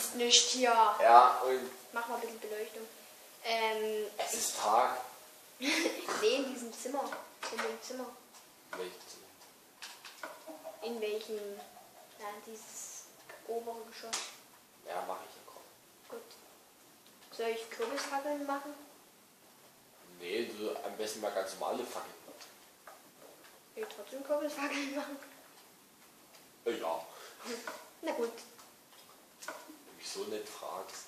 sonst nicht hier. Ja, und Mach mal ein bisschen Beleuchtung. es ist Tag. Nee, in diesem Zimmer. In dem Zimmer. Welches? In welchem? Ja, dieses obere Geschoss. Ja, mache ich ja kaum. Gut. Soll ich Kürbisfackeln machen? Nee, du am besten mal ganz normale Fackeln. Will ich trotzdem Kürbisfackeln machen? Ja, Na gut. wenn du mich so nett fragst.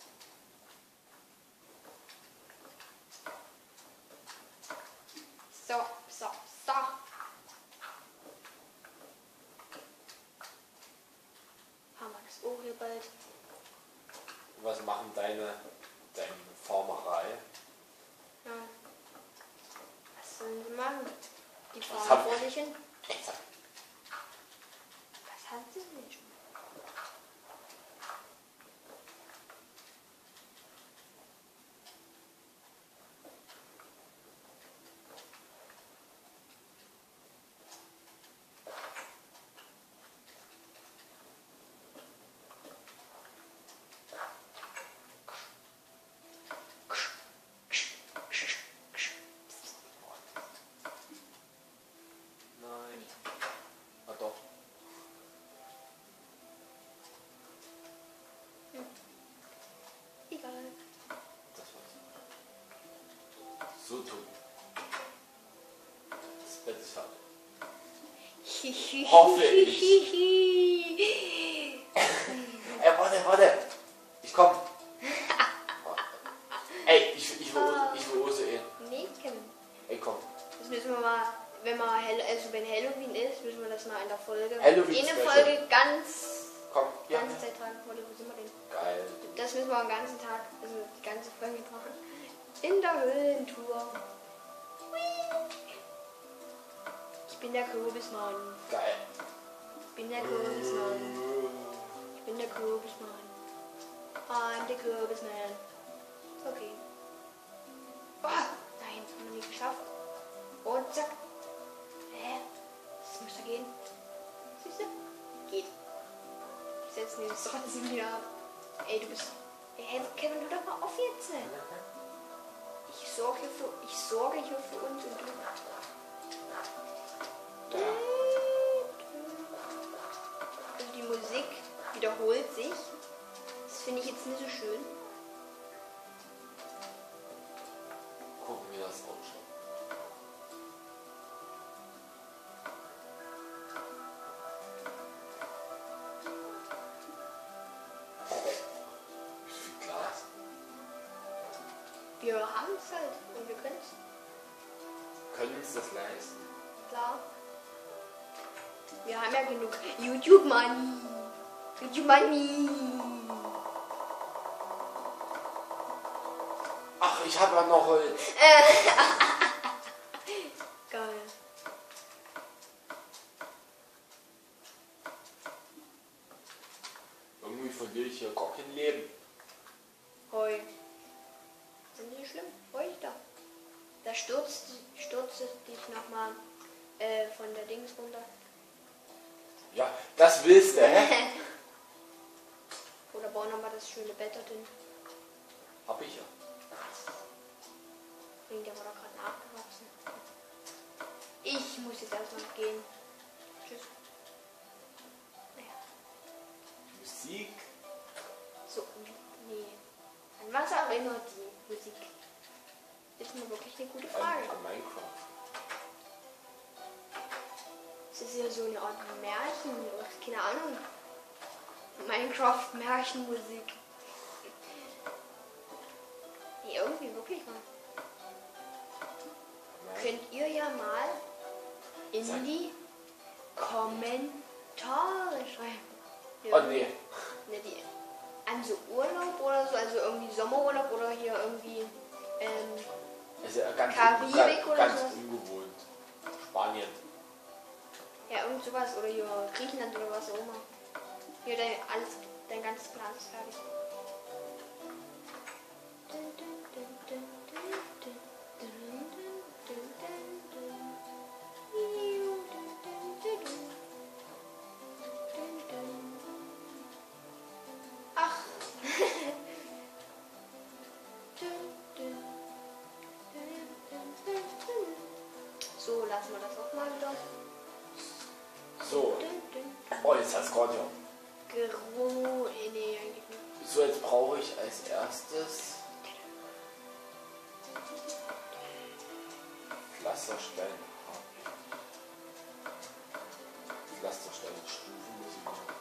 So, so, so. Haben wir das auch hier bald. Was machen deine Formerei? Ja. Was sollen sie machen? Die Was fahren hab- vor sich hin. Exakt. Was hat sie denn schon? Nein. Ah doch. Egal. Das war's. So tun. Das Bett ist fertig. Hoffe ich. Warte. Ich komm. Ey, ich will Ose eh. Nee, Kevin. Ey, komm. Das müssen wir mal, wenn Halloween ist, müssen wir das mal in der Folge. Halloween in der Special. Folge Komm, ja. ganze Zeit tragen. Wo sind wir denn? Geil. Das müssen wir am ganzen Tag, also die ganze Folge machen. In der Höhlentour. Ich bin der Kürbismann. Geil. Ich bin der Kürbismann. Ich bin der Kürbismann. I'm the Kürbisman. Okay. Oh, nein, haben wir nicht geschafft. Und zack. Das muss da gehen. Siehst du? Geht. Ich setze den trotzdem wieder ab. Ey, du bist... Ey, Kevin, hör doch mal auf jetzt. Ich sorge hier für uns und du... Ja. Also die Musik wiederholt sich. Das finde ich jetzt nicht so schön. Gucken, wie das ausschaut. Wie viel Glas? Wir haben es halt und wir können es. Können uns das leisten? Klar. Wir haben ja genug YouTube Money. YouTube Money. Ach, ich habe ja noch Holz. Geil. Irgendwie verliere ich hier gar kein Leben. Heu. Das ist nicht schlimm. Heu ich da. Da stürzt dich nochmal von der Dings runter. Ja, das willst du, hä? Oder bau nochmal das schöne Bett dorthin. Hab ich ja. Der war doch gerade nachgewachsen. Ich muss jetzt erstmal gehen. Tschüss. Naja. Musik. So, nee. An was erinnert die Musik? Ist mir wirklich eine gute Frage. An Minecraft. Es ist ja so eine Art Märchen, oder keine Ahnung. Minecraft-Märchenmusik. Nee, irgendwie wirklich mal. Könnt ihr ja mal in Sag. die Kommentare schreiben. Oh nee. Ne, die an so Urlaub oder so, also irgendwie Sommerurlaub oder hier irgendwie Ist ja ganz, Karibik oder ganz so. ungewohnt. Spanien. Ja, irgend sowas oder hier Griechenland oder was auch immer. Hier dein ganzes Plan ist fertig. Ach, lassen wir das auch mal wieder. So. Oh, jetzt hat's gerade ja. Nee, eigentlich nicht. So, jetzt brauche ich als erstes Pflasterstein. Pflastersteinstufen muss ich machen.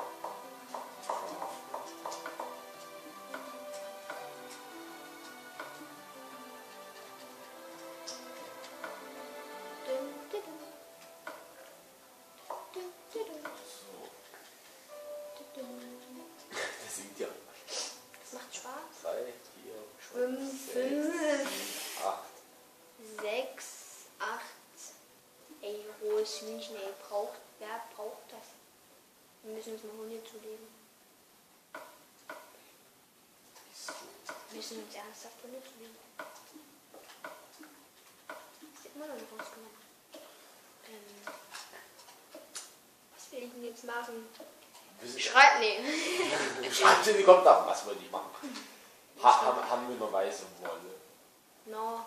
So, das singt ja. Das macht Spaß. 3, 4, 5, 6, 8. 6, 8. Ey, rohes Hühnchen, ey, wer braucht das? Wir müssen uns mal Hunde zulegen. Wir müssen uns ernsthaft Hunde zulegen. Das ist immer noch nicht rausgenommen. Was will ich denn jetzt machen? Schreibt, nee. Schreibt in die Kommentare, was wollte ich machen? Haben wir noch weiße Wolle? No.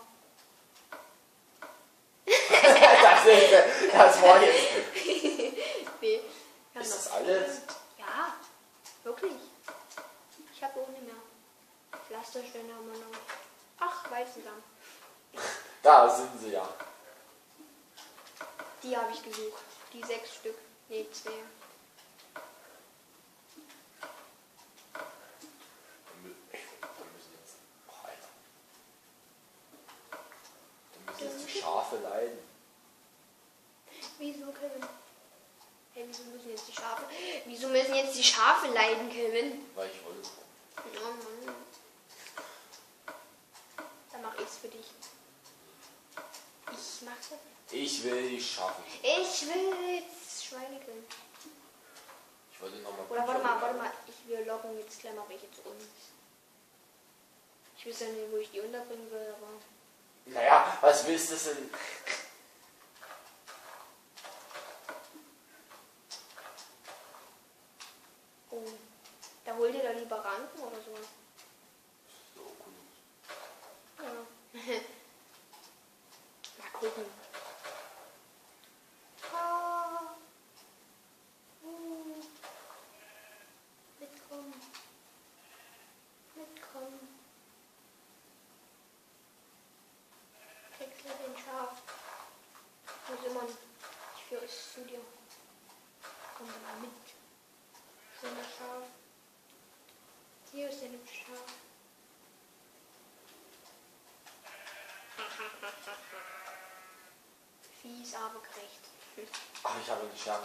das war jetzt. Nee. Ist das alles? Ja, wirklich. Ich habe auch nicht mehr. Pflastersteine haben wir noch. Ach, Weizensamen. Da sind sie ja. Die habe ich gesucht. Die 6 Stück. Nee, 2. Dann müssen jetzt die Schafe leiden. Wieso, Kevin? Hey, wieso müssen jetzt die Schafe... Wieso müssen jetzt die Schafe leiden, Kevin? Weil ich wollte. Oh Mann. Dann mach ich's für dich. Ich mach's das. Ich will die Schafe. Ich will jetzt Schweine killen. Ich wollte nochmal. Oder warte mal. Wir loggen jetzt gleich mal welche zu uns. Ich weiß ja nicht, wo ich die unterbringen will, aber... Naja, was willst du denn? Oh, da hol dir da lieber Ranken oder so. So, gut. Ja. Mal gucken. Ah. Mitkommen. Wechsle den Schaf. Wo sind wir? Ich führe es zu dir. Komm mal mit. Schöner Schaf. Hier ist ein Schaf. Fies, aber gerecht. Ach, ich habe eine Schere.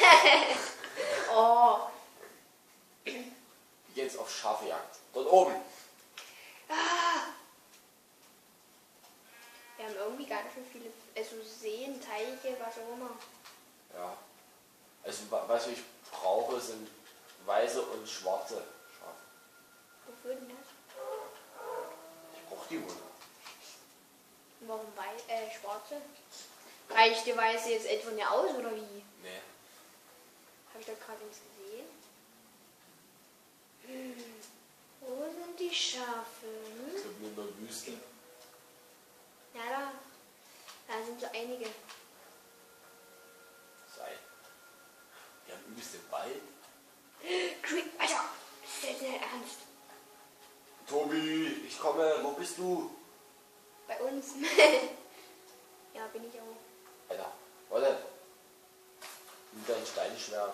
Oh. Wir gehen jetzt auf Schafejagd. Dort oben. Ah. Wir haben irgendwie ganz schön viele, also Seen, Teiche, was auch immer. Ja. Also, was ich brauche, sind weiße und schwarze Schafe. Wofür denn das? Ich brauche die wohl. Warum schwarze? Reicht die weiße jetzt etwa nicht aus oder wie? Nee. Habe ich da gerade nichts gesehen? Wo sind die Schafe? Ich glaube nur in der Wüste. Ja, da sind so einige. Sei. Wir haben übelst den Wald. Alter, ist das nicht ernst? Tobi, ich komme. Wo bist du? Bei uns. Ja, bin ich auch. Alter, warte. Nimm dein Steinschwert.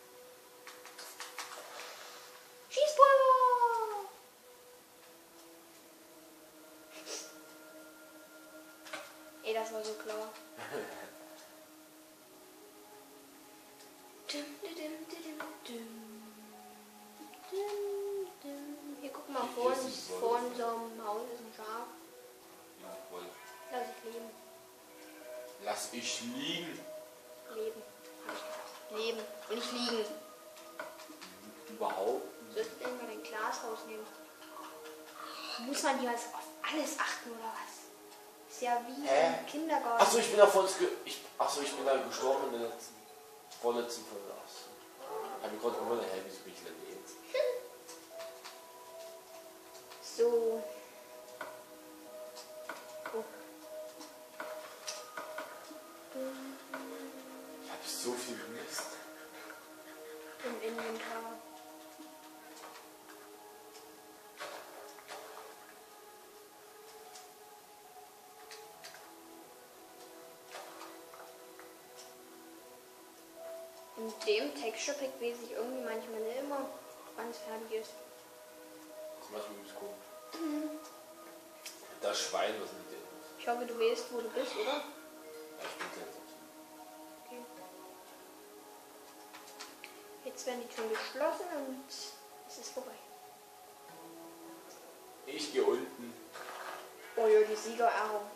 Schießpulver! Ey, das war so klar. Hier, guck mal, vor unserem Haus ist ein Schaf. Jawohl. Lass ich leben. Lass ich liegen. Leben, habe ich gesagt. Leben und nicht liegen. Überhaupt. Sollst du denn mal dein Glas rausnehmen? Muss man hier auf alles achten oder was? Ist ja wie im Kindergarten. Achso, ich bin da ich bin da gestorben in der vorletzten Folge. Achso. Ich habe mich gerade gewundert, wieso bin ich denn jetzt? So. Oh. so viel Mist. Im Inventar. In dem Texture Pack weiß ich irgendwie manchmal nicht immer, wann es fertig ist. Das macht mir gut. Das Schwein, was mit dir ist. Ich hoffe, du weißt, wo du bist, oder? Ja, ich bin gleich dazu. Okay. Jetzt werden die Türen geschlossen und es ist vorbei. Ich gehe unten. Oh ja, die Siegerehrung.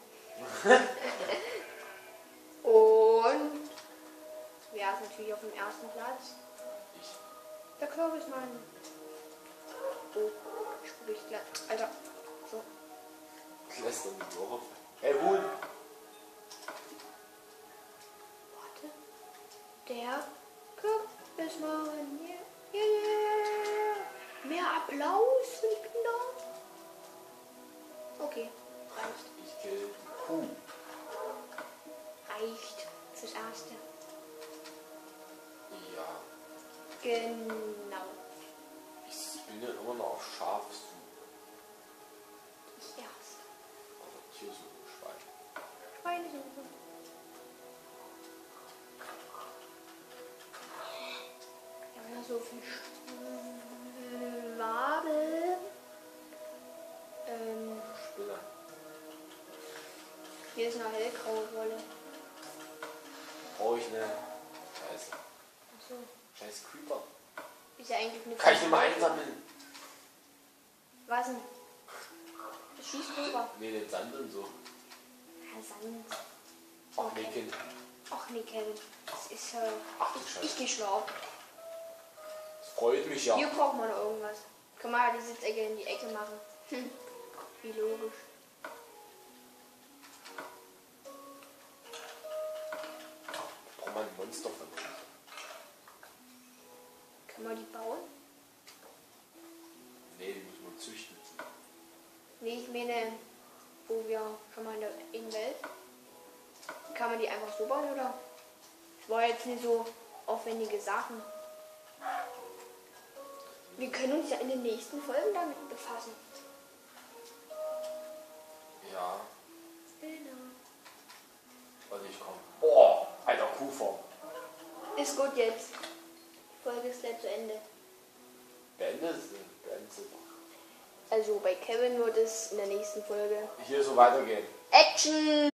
Und wer ist natürlich auf dem ersten Platz? Ich. Der Kürbismann. Oh, spuck ich gleich. Alter. So. Lässt doch nicht auf. Hey, Huhn! Warte. Der Kürbismann. Yeah, yeah, yeah. Mehr Applaus für die Kinder. Okay, reicht. Ich kill Kuh. Reicht fürs Erste. Ja. Genau. Ich bin ja immer noch auf Schafsuche. Ich erst. Also Tiersuche, Schwein. Schweinesuche. Wir haben ja so viel Schwabel. Spinner. Hier ist noch hellgraue Wolle. Brauche ich eine. Scheiße. Achso. Scheiß Creeper. Ist ja eigentlich eine. Kann ich nicht mal einsammeln? Was denn? Das schießt rüber. Nee, den Sand und so. Ja, Sand. Ach nee, Kind. Ach nee, Kevin. Das ist Ach du Scheiße. ich geh schlafen. Das freut mich ja. Hier braucht man noch irgendwas. Können wir ja die Sitzecke in die Ecke machen. Wie logisch. Braucht man ein Monster von uns. Können wir die bauen? Nee, die muss man züchten. Nee, ich meine, wo wir schon mal in der Innenwelt. Kann man die einfach so bauen, oder? Das war jetzt nicht so aufwendige Sachen. Wir können uns ja in den nächsten Folgen damit befassen. Ja, Genau. warte, ich komm. Oh, alter Kuhform. Ist gut jetzt. Die Folge ist gleich zu Ende. Beendet sie doch. Also bei Kevin wird es in der nächsten Folge Hier so weitergehen. Action!